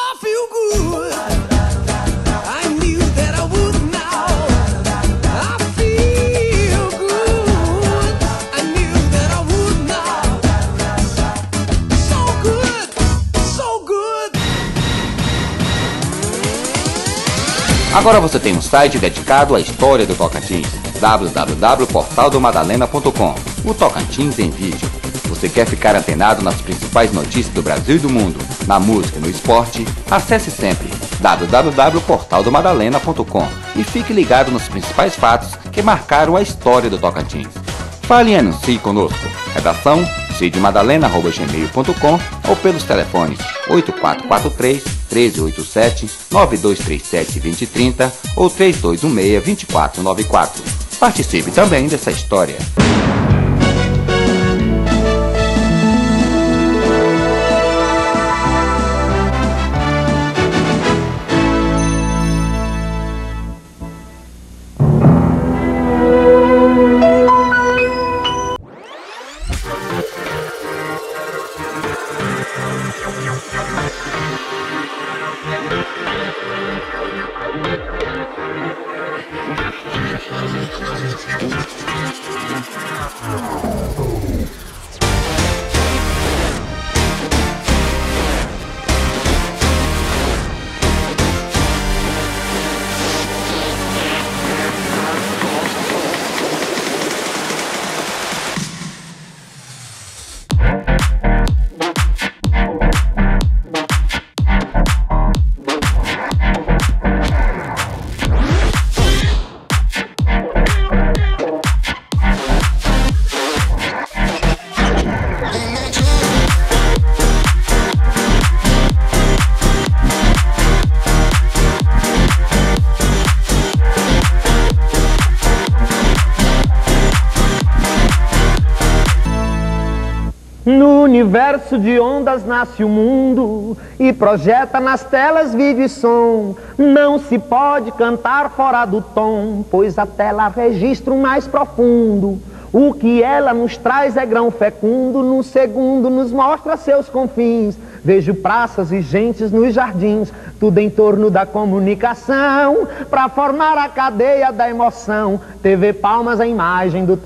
feel good. I knew that I would now. I feel good. I knew that I would now. So good, so good. Agora você tem um site dedicado à história do Tocantins, www.portaldomadalena.com. O Tocantins em vídeo. Você quer ficar antenado nas principais notícias do Brasil e do mundo, na música e no esporte? Acesse sempre www.portaldomadalena.com e fique ligado nos principais fatos que marcaram a história do Tocantins. Fale e anuncie conosco. Redação cidmadalena@gmail.com ou pelos telefones 8443-1387, 9237-2030 ou 3216-2494. Participe também dessa história. No universo de ondas nasce o mundo e projeta nas telas vídeo e som. Não se pode cantar fora do tom, pois a tela registra o mais profundo. O que ela nos traz é grão fecundo, num segundo nos mostra seus confins. Vejo praças e gentes nos jardins, tudo em torno da comunicação, pra formar a cadeia da emoção. TV Palmas, a imagem do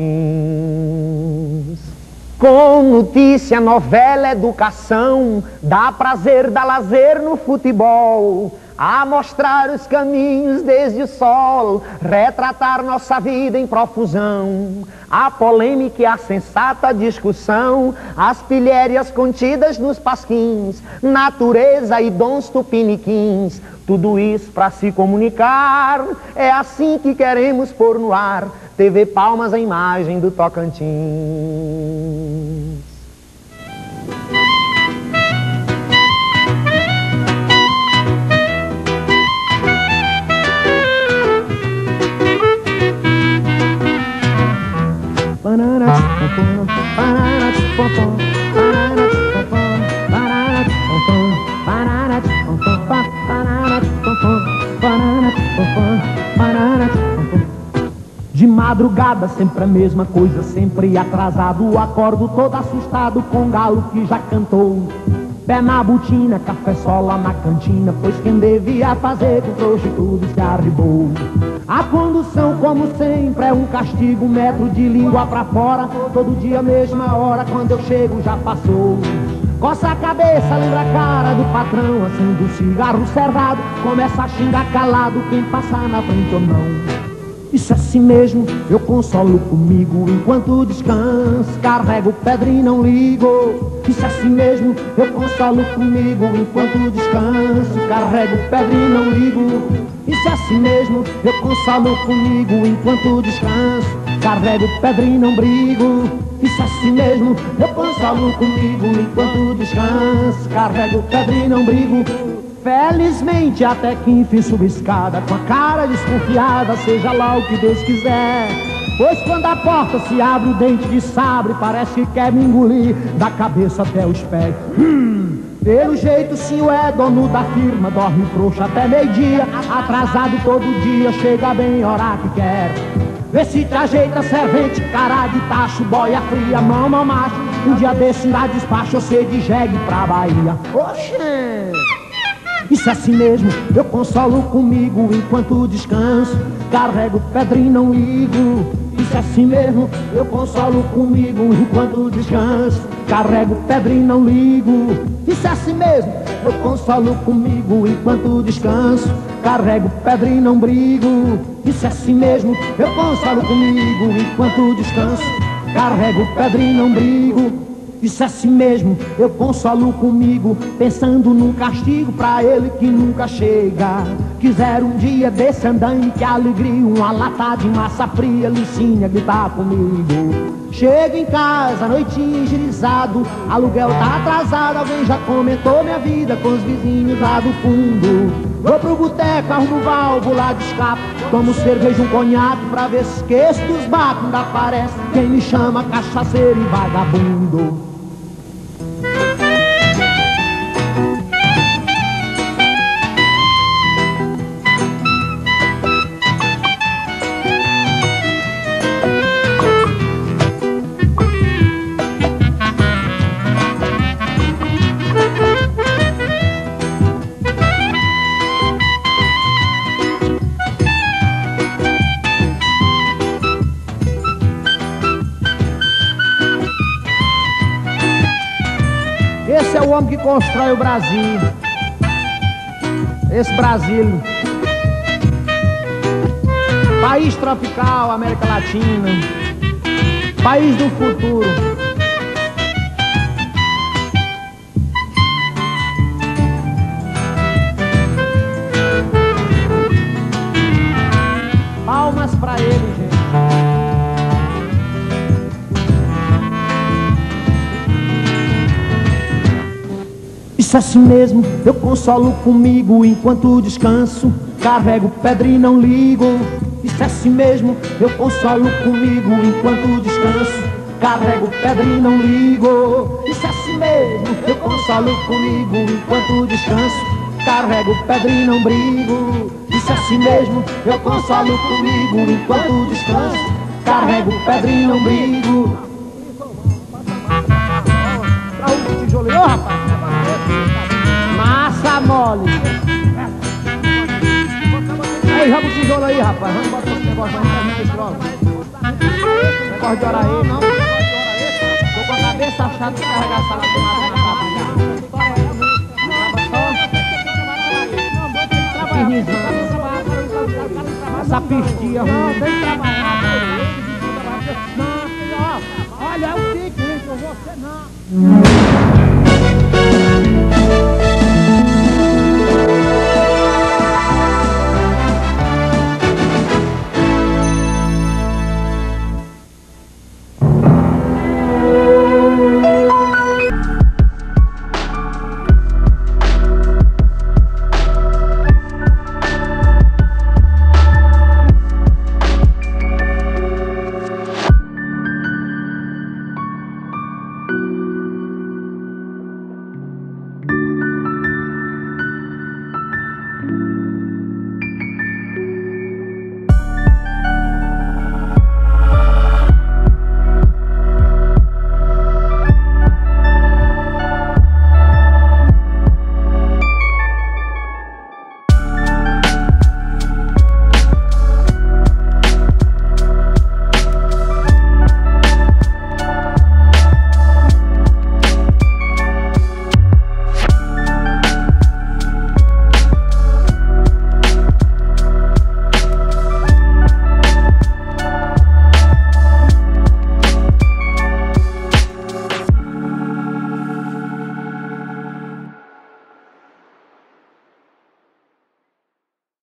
Tocantins. Com notícia, novela, educação, dá prazer, dá lazer no futebol, a mostrar os caminhos desde o sol, retratar nossa vida em profusão, a polêmica e a sensata discussão, as pilhérias contidas nos pasquins, natureza e dons tupiniquins, tudo isso pra se comunicar, é assim que queremos pôr no ar. TV Palmas, a imagem do Tocantins. De madrugada sempre a mesma coisa, sempre atrasado, acordo todo assustado com o galo que já cantou. Pé na botina, café só lá na cantina, pois quem devia fazer com trouxa tudo se arribou. A condução, como sempre, é um castigo, metro de língua pra fora, todo dia mesma hora, quando eu chego já passou. Coça a cabeça, lembra a cara do patrão, acende o cigarro cerrado, começa a xingar calado quem passar na frente ou não. Isso é assim mesmo, eu consolo comigo enquanto descanso, carrego pedra e não ligo. Isso é assim mesmo, eu consolo comigo enquanto descanso, carrego pedra e não ligo. Isso é assim mesmo, eu consolo comigo enquanto descanso, carrego pedra e não brigo. Isso é assim mesmo, eu consolo comigo enquanto descanso, carrego pedra e não brigo. Felizmente até que enfim subo escada, com a cara desconfiada, seja lá o que Deus quiser. Pois quando a porta se abre, o dente de sabre parece que quer me engolir, da cabeça até os pés. Pelo jeito o senhor é dono da firma, dorme frouxo até meio-dia, atrasado todo dia, chega bem a hora que quer. Vê se te ajeita, servente, cara de tacho, boia fria, mão macho. Um dia desse dá despacho, eu sei de jegue pra Bahia. Oxê! Isso é assim mesmo, eu consolo comigo enquanto descanso. Carrego pedra e não ligo. Isso é assim mesmo, eu consolo comigo enquanto descanso. Carrego pedra e não ligo. Isso é assim mesmo, eu consolo comigo enquanto descanso. Carrego pedra e não brigo. Isso é assim mesmo, eu consolo comigo enquanto descanso. Carrego pedra e não brigo. Isso é assim mesmo, eu consolo comigo, pensando num castigo pra ele que nunca chega. Quiser um dia desse andaime, que alegria, uma lata de massa fria, Licinha gritar comigo. Chego em casa, noitinho girizado, aluguel tá atrasado, alguém já comentou minha vida com os vizinhos lá do fundo. Vou pro boteco, arrumo válvula de escape, tomo cerveja, um conhaque pra ver se esqueço dos bacos. Ainda parece quem me chama cachaceiro e vagabundo. Esse é o homem que constrói o Brasil. Esse Brasil, país tropical, América Latina, país do futuro. Palmas pra ele, gente. Isso é assim mesmo, eu consolo comigo enquanto descanso. Carrego pedra e não ligo. Isso é assim mesmo, eu consolo comigo enquanto descanso. Carrego pedra e não ligo. Isso é assim mesmo, eu consolo comigo enquanto descanso. Carrego pedra e não brigo. Isso é assim mesmo, eu consolo comigo enquanto descanso. Carrego pedra e não brigo. Pra o tijolo, ô rapaz, massa mole. Aí, joga o tijolo aí, rapaz. Vamos botar esse negócio aí pra gente logo. Negócio de hora aí, não. Tô com a cabeça achada de carregar a sala de massa na fábrica. Essa pistia ruim. Não, tem que trabalhar. Não, olha, é o seguinte, você não.